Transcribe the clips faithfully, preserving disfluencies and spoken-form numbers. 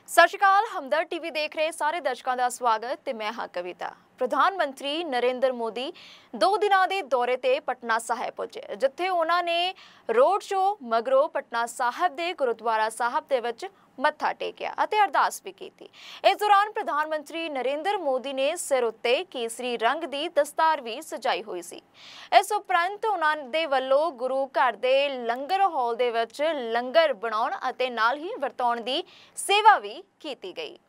ਸਤਿ ਸ਼੍ਰੀ ਅਕਾਲ। ਹਮਦਰਦ ਟੀਵੀ ਦੇਖ ਰਹੇ ਸਾਰੇ ਦਰਸ਼ਕਾਂ ਦਾ ਸਵਾਗਤ ਤੇ ਮੈਂ ਹਾਂ ਕਵਿਤਾ। ਪ੍ਰਧਾਨ ਮੰਤਰੀ ਨਰਿੰਦਰ ਮੋਦੀ ਦੋ ਦਿਨਾਂ ਦੇ ਦੌਰੇ ਤੇ ਪਟਨਾ ਸਾਹਿਬ ਪਹੁੰਚੇ, ਜਿੱਥੇ ਉਹਨਾਂ ਨੇ ਰੋਡ ਸ਼ੋ ਮਗਰੋਂ ਪਟਨਾ ਸਾਹਿਬ ਦੇ ਗੁਰਦੁਆਰਾ ਸਾਹਿਬ ਦੇ ਵਿੱਚ ਮੱਥਾ ਟੇਕਿਆ ਅਤੇ ਅਰਦਾਸ ਵੀ ਕੀਤੀ। ਇਸ ਦੌਰਾਨ ਪ੍ਰਧਾਨ ਮੰਤਰੀ ਨਰਿੰਦਰ ਮੋਦੀ ਨੇ ਸਿਰ ਉੱਤੇ ਕੇਸਰੀ ਰੰਗ ਦੀ ਦਸਤਾਰ ਵੀ ਸਜਾਈ ਹੋਈ ਸੀ। ਇਸ ਉਪਰੰਤ ਉਹਨਾਂ ਦੇ ਵੱਲੋਂ ਗੁਰੂ ਘਰ ਦੇ ਲੰਗਰ ਹਾਲ ਦੇ ਵਿੱਚ ਲੰਗਰ ਬਣਾਉਣ ਅਤੇ ਨਾਲ ਹੀ ਵਰਤਾਉਣ ਦੀ ਸੇਵਾ ਵੀ ਕੀਤੀ ਗਈ।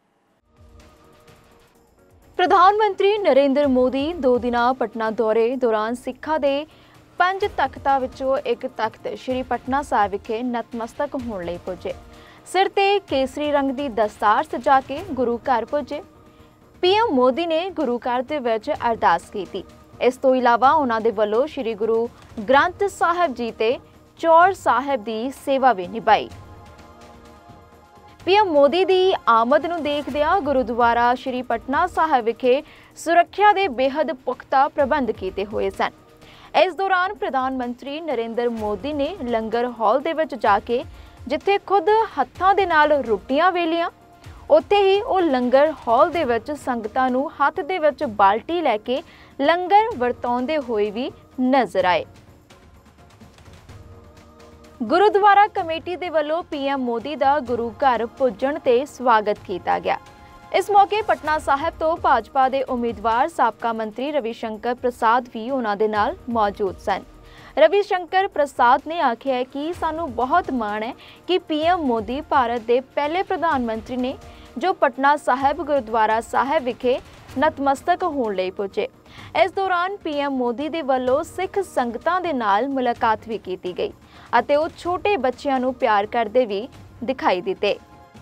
ਪ੍ਰਧਾਨ ਮੰਤਰੀ ਨਰਿੰਦਰ ਮੋਦੀ ਦੋ ਦਿਨਾਂ ਪਟਨਾ ਦੌਰੇ ਦੌਰਾਨ ਸਿੱਖਾਂ ਦੇ ਪੰਜ ਤਖਤਾਂ ਵਿੱਚੋਂ ਇੱਕ ਤਖਤ ਸ਼੍ਰੀ ਪਟਨਾ ਸਾਹਿਬ ਵਿਖੇ ਨਤਮਸਤਕ ਹੋਣ ਲਈ ਪਹੁੰਚੇ। ਸਿਰ ਤੇ ਕੇਸਰੀ ਰੰਗ ਦੀ ਦਸਤਾਰ ਸਜਾ ਕੇ ਗੁਰੂ ਘਰ ਪਹੁੰਚੇ। ਪੀਐਮ ਮੋਦੀ ਨੇ ਗੁਰੂ ਘਰ ਦੇ ਵਿੱਚ ਅਰਦਾਸ ਕੀਤੀ। ਇਸ ਤੋਂ ਇਲਾਵਾ ਉਹਨਾਂ ਦੇ ਵੱਲੋਂ ਸ਼੍ਰੀ ਗੁਰੂ ਗ੍ਰੰਥ ਸਾਹਿਬ ਜੀ ਤੇ ਚੌਰ ਸਾਹਿਬ ਦੀ ਸੇਵਾ ਵੀ ਨਿਭਾਈ। ਪੀਐਮ ਮੋਦੀ ਦੀ ਆਮਦ ਨੂੰ ਦੇਖਦਿਆਂ ਗੁਰਦੁਆਰਾ ਸ਼੍ਰੀ ਪਟਨਾ ਸਾਹਿਬ ਵਿਖੇ ਸੁਰੱਖਿਆ ਦੇ ਬੇਹੱਦ ਪੁਖਤਾ ਪ੍ਰਬੰਧ ਕੀਤੇ ਹੋਏ ਸਨ। ਇਸ ਦੌਰਾਨ ਪ੍ਰਧਾਨ ਮੰਤਰੀ ਨਰਿੰਦਰ ਮੋਦੀ ਨੇ ਲੰਗਰ ਹਾਲ ਦੇ ਵਿੱਚ ਜਾ ਕੇ ਜਿੱਥੇ ਖੁਦ ਹੱਥਾਂ ਦੇ ਨਾਲ ਰੋਟੀਆਂ ਵੇਲੀਆਂ, ਉੱਥੇ ਹੀ ਉਹ ਲੰਗਰ ਹਾਲ ਦੇ ਵਿੱਚ ਸੰਗਤਾਂ ਨੂੰ ਹੱਥ ਦੇ ਵਿੱਚ ਬਾਲਟੀ ਲੈ ਕੇ ਲੰਗਰ ਵਰਤਾਉਂਦੇ ਹੋਏ ਵੀ ਨਜ਼ਰ ਆਏ। ਗੁਰਦੁਆਰਾ ਕਮੇਟੀ ਦੇ ਵੱਲੋਂ ਪੀਐਮ ਮੋਦੀ ਦਾ ਗੁਰੂ ਘਰ ਪੁੱਜਣ ਤੇ ਸਵਾਗਤ ਕੀਤਾ ਗਿਆ। ਇਸ ਮੌਕੇ ਪਟਨਾ ਸਾਹਿਬ ਤੋਂ ਭਾਜਪਾ ਦੇ ਉਮੀਦਵਾਰ ਸਾਬਕਾ ਮੰਤਰੀ ਰਵੀ ਸ਼ੰਕਰ ਪ੍ਰਸਾਦ ਵੀ ਉਹਨਾਂ ਦੇ ਨਾਲ ਮੌਜੂਦ ਸਨ। ਰਵੀ ਸ਼ੰਕਰ ਪ੍ਰਸਾਦ ਨੇ ਆਖਿਆ ਕਿ ਸਾਨੂੰ ਬਹੁਤ ਮਾਣ ਹੈ ਕਿ ਪੀਐਮ ਮੋਦੀ ਭਾਰਤ ਦੇ ਪਹਿਲੇ ਪ੍ਰਧਾਨ ਮੰਤਰੀ ਨੇ ਜੋ ਪਟਨਾ ਸਾਹਿਬ ਗੁਰਦੁਆਰਾ ਸਾਹਿਬ ਵਿਖੇ ਨਤਮਸਤਕ ਹੋਣ ਲਈ ਪਹੁੰਚੇ। ਇਸ ਦੌਰਾਨ ਪੀਐਮ ਮੋਦੀ ਦੇ ਵੱਲੋਂ ਸਿੱਖ ਸੰਗਤਾਂ ਦੇ ਨਾਲ ਮੁਲਾਕਾਤ ਵੀ ਕੀਤੀ ਗਈ ਅਤੇ ਉਹ ਛੋਟੇ ਬੱਚਿਆਂ ਨੂੰ ਪਿਆਰ ਕਰਦੇ ਵੀ ਦਿਖਾਈ ਦਿੱਤੇ।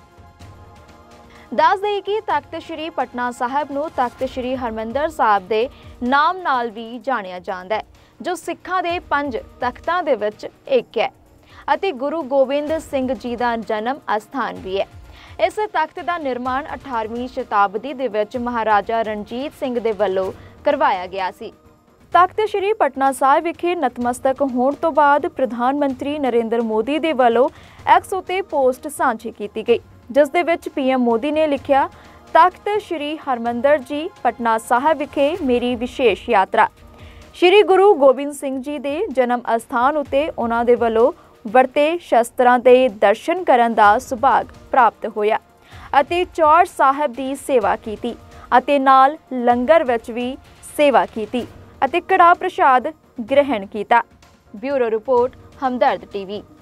ਦੱਸ ਦੇਈਏ ਕਿ ਤਖਤ ਸ਼੍ਰੀ ਪਟਨਾ ਸਾਹਿਬ ਨੂੰ ਤਖਤ ਸ਼੍ਰੀ ਹਰਮੰਦਰ ਸਾਹਿਬ ਦੇ ਨਾਮ ਨਾਲ ਵੀ ਜਾਣਿਆ ਜਾਂਦਾ ਹੈ, ਜੋ ਸਿੱਖਾਂ ਦੇ ਪੰਜ ਤਖਤਾਂ ਦੇ ਵਿੱਚ ਇੱਕ ਹੈ ਅਤੇ ਗੁਰੂ ਗੋਬਿੰਦ ਸਿੰਘ ਜੀ ਦਾ ਜਨਮ ਅਸਥਾਨ ਵੀ ਹੈ। ਇਸ ਤਖਤ ਦਾ ਨਿਰਮਾਣ ਅਠਾਰਵੀਂ ਸ਼ਤਾਬਦੀ ਦੇ ਵਿੱਚ ਮਹਾਰਾਜਾ ਰਣਜੀਤ ਸਿੰਘ ਦੇ ਵੱਲੋਂ ਕਰਵਾਇਆ ਗਿਆ ਸੀ। ਤਖਤ ਸ਼੍ਰੀ ਪਟਨਾ ਸਾਹਿਬ ਵਿਖੇ ਨਤਮਸਤਕ ਹੋਣ ਤੋਂ ਬਾਅਦ ਪ੍ਰਧਾਨ ਮੰਤਰੀ ਨਰਿੰਦਰ ਮੋਦੀ ਦੇ ਵੱਲੋਂ ਐਕਸ ਉੱਤੇ ਪੋਸਟ ਸਾਂਝੀ ਕੀਤੀ ਗਈ, ਜਿਸ ਦੇ ਵਿੱਚ ਪੀਐਮ ਮੋਦੀ ਨੇ ਲਿਖਿਆ, ਤਖਤ ਸ਼੍ਰੀ ਹਰਮੰਦਰ ਜੀ ਪਟਨਾ ਸਾਹਿਬ ਵਿਖੇ ਮੇਰੀ ਵਿਸ਼ੇਸ਼ ਯਾਤਰਾ। ਸ਼੍ਰੀ ਗੁਰੂ ਗੋਬਿੰਦ ਸਿੰਘ ਜੀ ਦੇ ਜਨਮ ਅਸਥਾਨ ਉੱਤੇ ਉਹਨਾਂ ਦੇ ਵੱਲੋਂ ਵਰਤੇ ਸ਼ਸਤਰਾਂ ਦੇ ਦਰਸ਼ਨ ਕਰਨ ਦਾ ਸੁਭਾਗ ਪ੍ਰਾਪਤ ਹੋਇਆ ਅਤੇ ਚੌਰ ਸਾਹਿਬ ਦੀ ਸੇਵਾ ਕੀਤੀ ਅਤੇ ਨਾਲ ਲੰਗਰ ਵਿੱਚ ਵੀ ਸੇਵਾ ਕੀਤੀ ਅਤੇ ਕੜਾਹ ਪ੍ਰਸ਼ਾਦ ਗ੍ਰਹਿਣ ਕੀਤਾ। Bureau report, Hamdard TV.